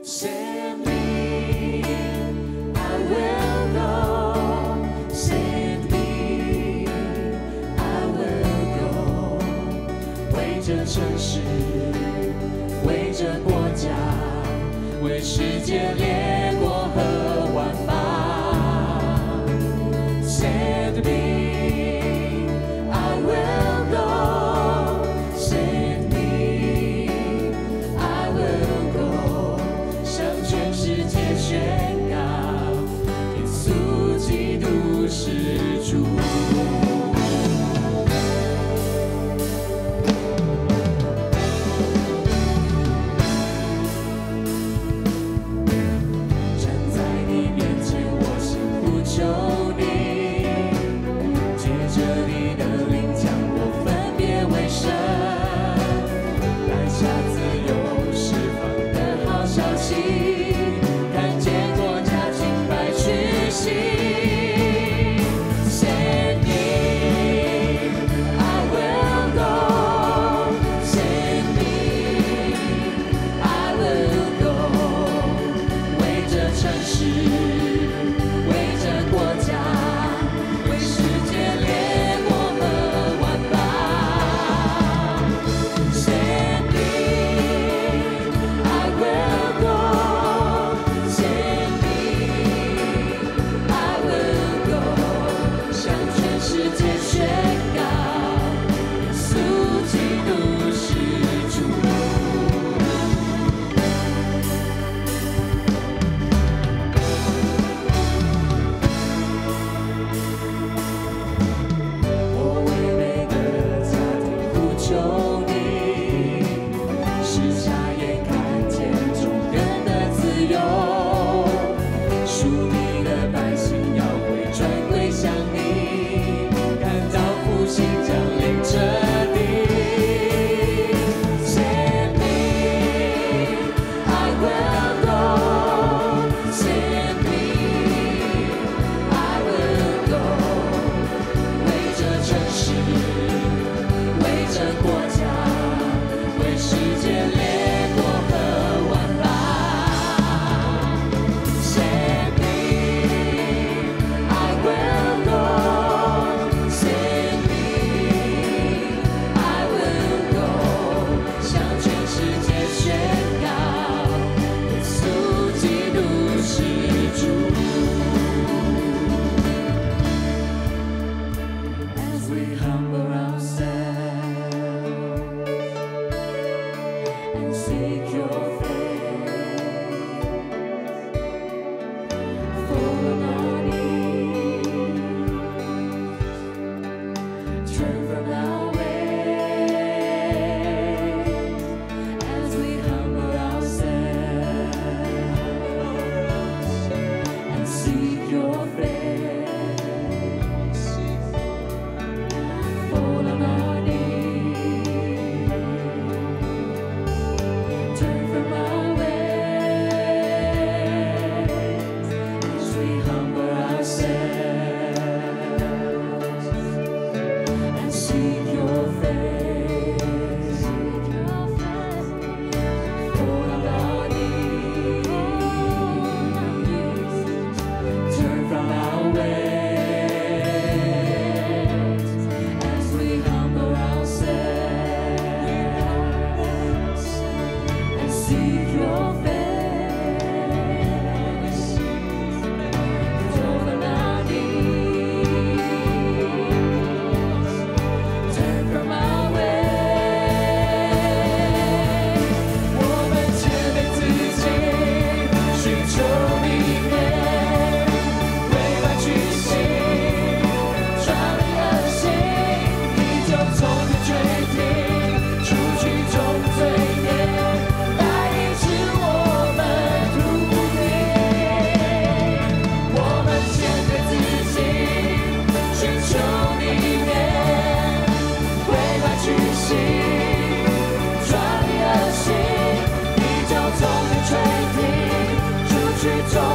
Send me, I will go. Send me, I will go. 为这城市，为这国家，为世界列国和万邦。Send me, I will go. Send me, I will go. 向全世界宣告，耶稣基督是主。站在你面前，我心呼求你，借着你的灵将我分别为圣，带下自由释放的好消息，看见国家敬拜屈膝。Send me, I will go. Send me, I will go. 为这城市，为这国家，为世界列国和万邦。Send me, I will go. Send me, I will go. 向全世界宣告，耶稣基督是主。我为每个家庭呼求你，时下眼看见众人的自由，属你的百姓要回转归向你，看到复兴降临这地。Send me, I will go. Send me, I will go. 为这城市，为这国家，为世界列国和万邦。Send me, I will go. Send me, I will go. 向全世界宣告，耶稣基督是主。As we humble ourselves and seek your face, fall on our knees, turn from our ways. As we humble ourselves and seek your face. Fall on our knees, turn from our ways, as we humble ourselves and seek your face. Fall on our knees, turn from our ways. As we humble ourselves and seek your face, fall on our knees, turn from our ways. 我们谦卑自己，寻求你面，为爱屈膝，传你而行。你就从天垂听，除去众罪孽，来医治我们土地。我们谦卑自己，寻求你面，为爱屈膝，传你而行。你就从天垂听，除去众